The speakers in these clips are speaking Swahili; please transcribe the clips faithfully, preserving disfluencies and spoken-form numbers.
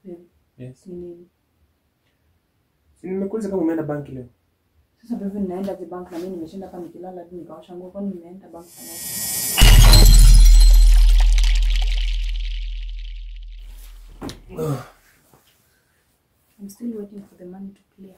Yes. Nini? Si nimekuuliza kama umeenda banki leo. Sasa bebe ninaenda the bank na mimi nimeshinda kama nikilala hadi nikaosha nguo kwani nimeenda bank sana. I'm still waiting for the money to clear.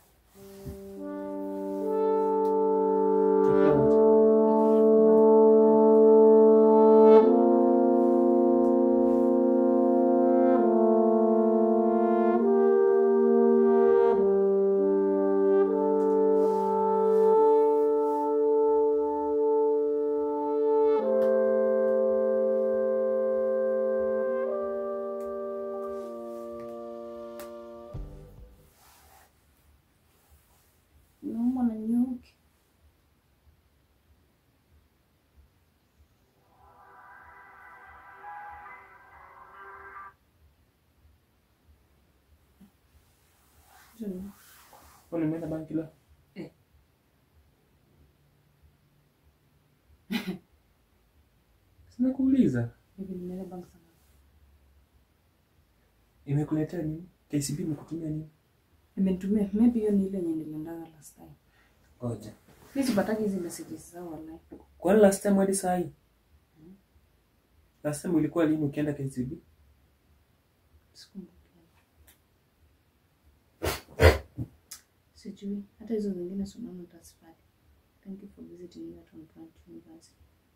Kwani umeenda banki leo? Eh. Sina kuuliza. Hivi nimeenda bank sana. Imekuletea nini? K C B imekutumia nini? Imenitumia maybe hiyo ni ile yenye niliendanga last time. Ngoja. Mimi sipataki hizo messages zao wallahi. Kwa nini last time hadi saa hii? Hmm. Last time ulikuwa lini ukienda K C B? Sikumbuki. Sijui hata hizo zingine sunaona utasifadi. Thank you for visiting at on Branch University.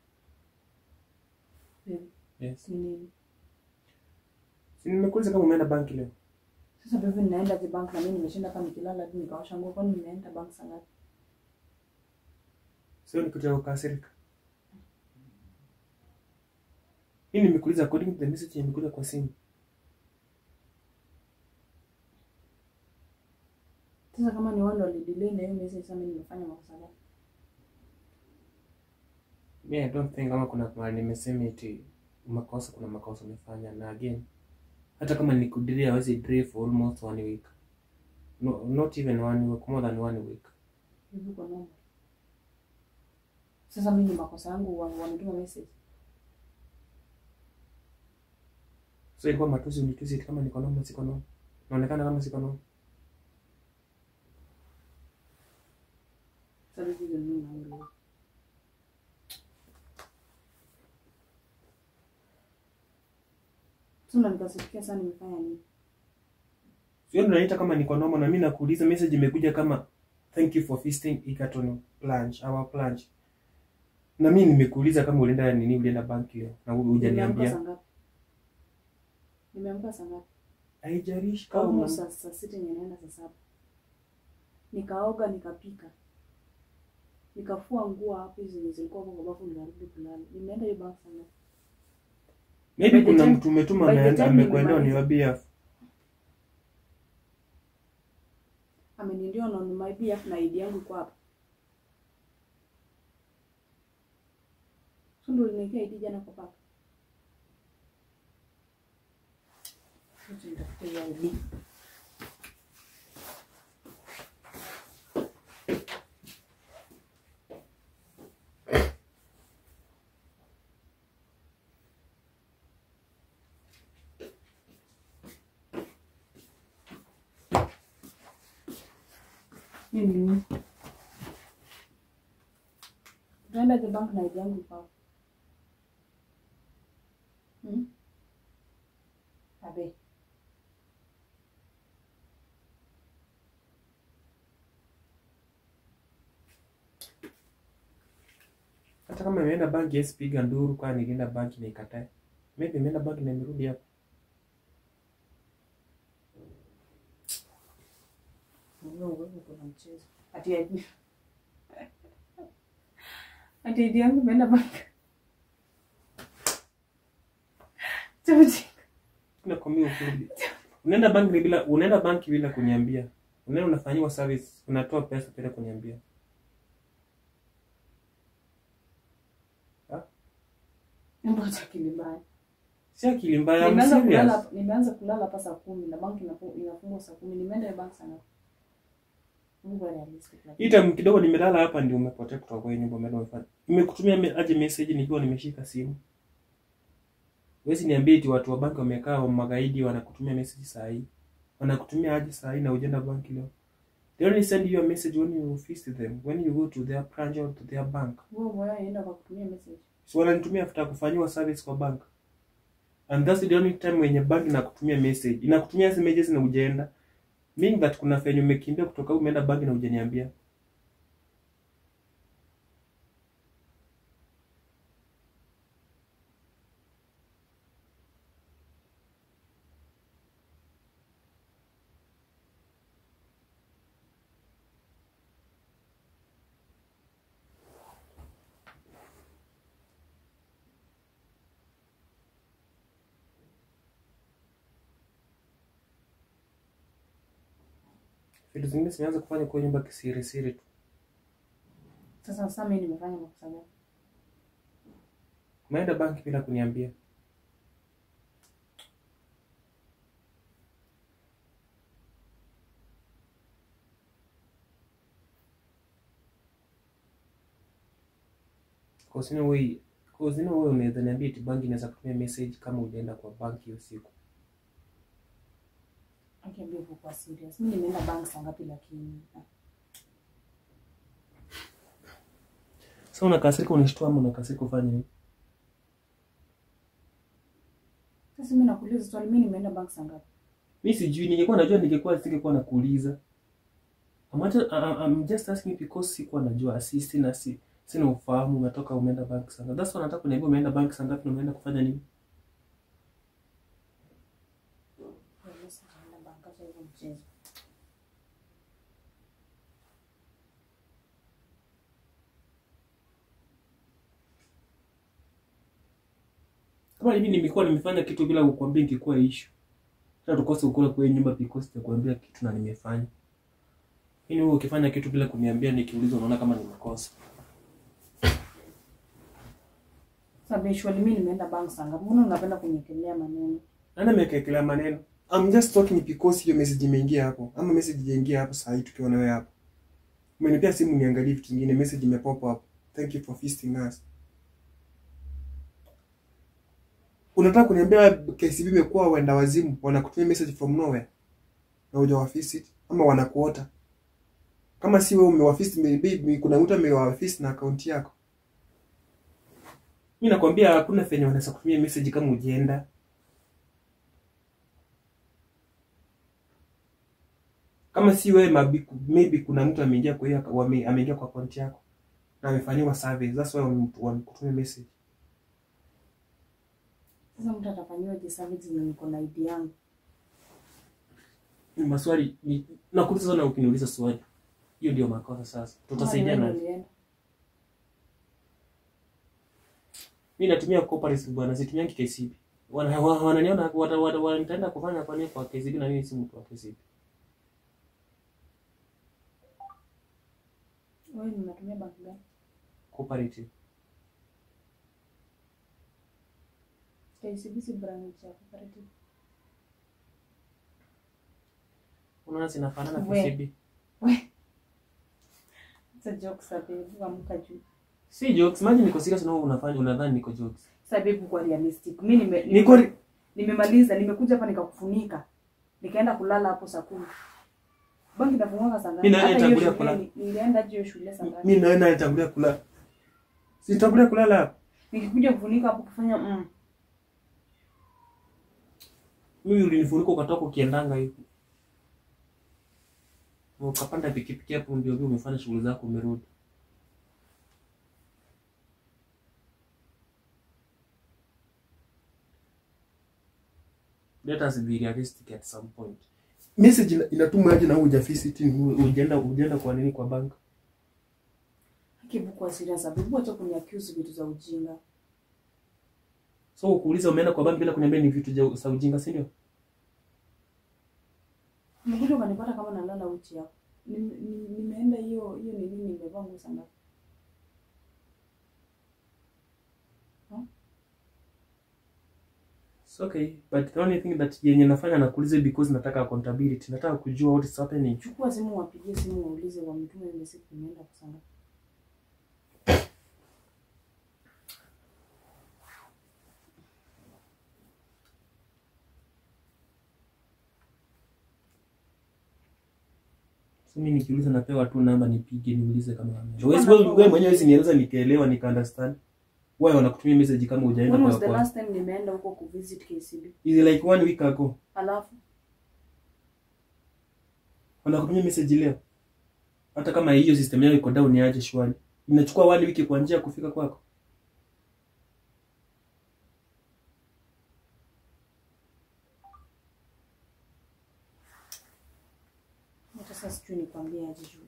Baby. Yes. Nini? Si nimekuuliza kama umeenda banki leo. Sasa bebe ninaenda the bank na mimi nimeshinda kama nikilala hadi nikaosha nguo kwani nimeenda bank sana. Sio nikuja kukasirika. Hii nimekuuliza according to the message nimekuja kwa simu. Sasa kama ni wao ndio walidelay na hiyo message sasa mimi nimefanya makosa gani? Yeah, I don't think kama kuna mahali nimesema eti makosa kuna makosa umefanya na again. Hata kama nikudelay hawezi delay for almost one week. No, not even one week, more than one week. Hivi kwa nini? Sasa mimi makosa yangu wanatuma message. So ilikuwa matusi unitusi kama niko noma siko noma. Naonekana kama siko noma. Sasa hivi ndio naona. Sasa nikasikia sana nimefanya nini? Sio unaita kama niko noma na mimi nakuuliza message imekuja kama thank you for visiting Egerton Plunge, our plunge. Na mimi nimekuuliza kama ulienda nini ulienda banki leo na hujaniambia. Nimeamka saa ngapi? Haijalishi kama saa sita ninaenda saa saba. Nikaoga nikapika. Nikafua nguo hapo hizo zilikuwa kwa bafu nikarudi kulala. Nimeenda hiyo bank sana. Maybe kuna mtu umetuma ameenda amekwenda ni wabia. Ameniambia na my B F na I D yangu kwa hapa. Sundu nimekia I D jana kwa papa. Sasa nitafuta I D. Nini? Naenda the bank na I D yangu kwa. Hmm? Abe. Hata kama nimeenda banki yes piga nduru kwa nilienda banki na ikatae. Maybe nimeenda banki na nimerudi hapo. Wewe wewe kuna mchezo. Ati I D. Ati I D yangu imeenda bank. Tuji. Kuna komio kurudi. Unaenda banki bila unaenda banki bila kuniambia. Unaenda unafanyiwa service, unatoa pesa bila kuniambia. Ha? Mbona akili mbaya? Si akili mbaya, nimeanza kulala, nimeanza kulala hapa saa kumi na banki inafungwa saa kumi. Nimeenda bank sana. Mungu realistic. Ita kidogo nimelala hapa ndio umepotea kutoka kwa nyumba mbele umefanya. Nimekutumia aje message nikiwa nimeshika simu. Wewe niambie eti watu wa banki wamekaa wa magaidi wanakutumia message saa hii. Wanakutumia aje saa hii na hujaenda bank leo? They only send you a message when you visit them, when you go to their branch or to their bank. Wewe moyo anaenda kwa kutumia message. So wananitumia after kufanyiwa service kwa bank. And that's the only time when bank inakutumia message. Inakutumia messages na hujaenda. Meaning that kuna fenye umekimbia kutoka umeenda bank na hujaniambia. Vitu zingine simeanza kufanya kwa nyumba kisiri siri tu. Sasa sasa mimi nimefanya makosa gani? Umeenda bank bila kuniambia. Kwa sababu wewe, kwa sababu wewe unaweza niambia eti bank inaweza kutumia message kama ulienda kwa bank hiyo siku. Akiambia uko kwa serious. Mimi nimeenda bank saa ngapi lakini. Sasa unakasirika unashtua ama unakasirika ufanye nini? Sasa mimi nakuuliza swali, mimi nimeenda bank saa ngapi? Mimi sijui, ningekuwa najua ningekuwa singekuwa nakuuliza. I'm just, I'm just asking because sikuwa najua, si sina si sina ufahamu umetoka umeenda bank saa ngapi. That's why nataka kuniambia umeenda bank saa ngapi na umeenda kufanya nini? Kama hivi nimekuwa nimefanya kitu bila kukuambia ingekuwa issue. Sasa tukose ukula kwa nyumba because nitakwambia kitu na nimefanya. Mimi wewe ukifanya kitu bila kuniambia nikiuliza unaona kama nimekosa. Sasa shwali mimi nimeenda bank saa ngapi? Mbona unapenda kunyekelea maneno? Nani amekekelea maneno? I'm just talking because hiyo message imeingia hapo. Ama message ijaingia hapo saa hii tukiwa na wewe hapo. Umenipea simu niangalie vitu vingine, message imepop hapo. Thank you for visiting us. Unataka kuniambia K C B imekuwa wenda wazimu, wanakutumia message from nowhere na hujawavisit ama wanakuota? Kama si wewe umewavisit, maybe kuna mtu amewavisit na account yako. Mimi nakwambia hakuna fenya wanaweza kutumia message kama ujienda. Kama si wewe maybe kuna mtu ameingia kwa hiyo ameingia kwa account yako na amefanywa service, that's why wanakutumia message. Sasa mtu atafanywa je service na niko na I D yangu? Ni maswali ni nakuuliza sana, ukiniuliza swali hiyo ndio makosa. Sasa tutasaidiana. Mimi natumia cooperative bwana, situmia K C B. Wana wananiona wanatenda kufanya kwa nini kwa K C B na mimi si mtu wa K C B. Wewe unatumia bank gani? Cooperative. K C B si branch ya cooperative. Unaona zinafanana na K C B. We. It's a joke sababu amka juu. Si jokes, imagine niko serious na unafanya unadhani niko jokes. Sababu kwa realistic. Mimi nime niko nimemaliza, nimekuja hapa nikakufunika. Nikaenda kulala hapo saa kumi. Banki inafunga saa ngapi? Mimi naenda nitangulia kulala. Nilienda hiyo shule saa ngapi? Mimi naenda nitangulia kulala. Si nitangulia kulala hapo. Nikikuja kufunika hapo kufanya mm. Mimi ulinifunika ukatoka ukiendanga hivi. Ukapanda pikipiki hapo ndio ndio umefanya shughuli zako umerudi. Let us be realistic at some point. Message inatumwa aje na hujavisit, hujaenda hujaenda kwa nini kwa bank? Kibu kwa serious sababu acha kuniaccuse vitu za ujinga. So ukuuliza umeenda kwa bank bila kuniambia ni vitu za ujinga, si ndio? Nimekuja kanipata kama nalala uchi hapo. Nimeenda hiyo hiyo ni nini nimevaa nguo sana. Huh? It's okay, but the only thing that yenye nafanya nakuuliza because nataka accountability. Nataka kujua what is happening. Chukua simu wapigie simu waulize wamtume ile siku nimeenda kusanga. So mimi nikiuliza napewa tu namba nipige niulize kama wameenda. Chukua Wewe namba wewe wewe mwenyewe waambie. usinieleza nikaelewa nika understand. Why wanakutumia message kama hujaenda When kwa was the kwa? last time nimeenda huko kuvisit K C B? Is it like one week ago? Alafu Wanakutumia message leo. Hata kama hiyo system yao iko down aje shwari. Inachukua one week kwa njia kufika kwako. hata sasa sijui nikwambie aje juu.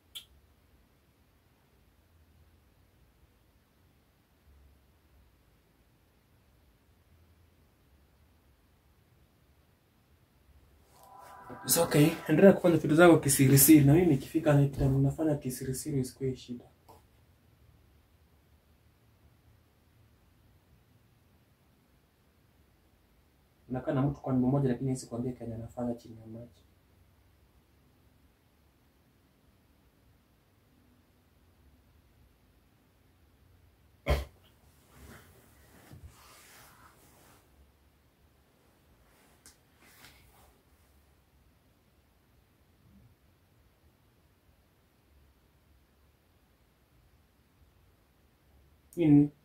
It's okay. Endelea kufanya vitu zako kisirisiri na mimi nikifika night time nafanya kisirisiri isikuwe shida. Nakaa na mtu kwa nyumba moja lakini sikwambia Kenya anafanya chini ya maji. Nini?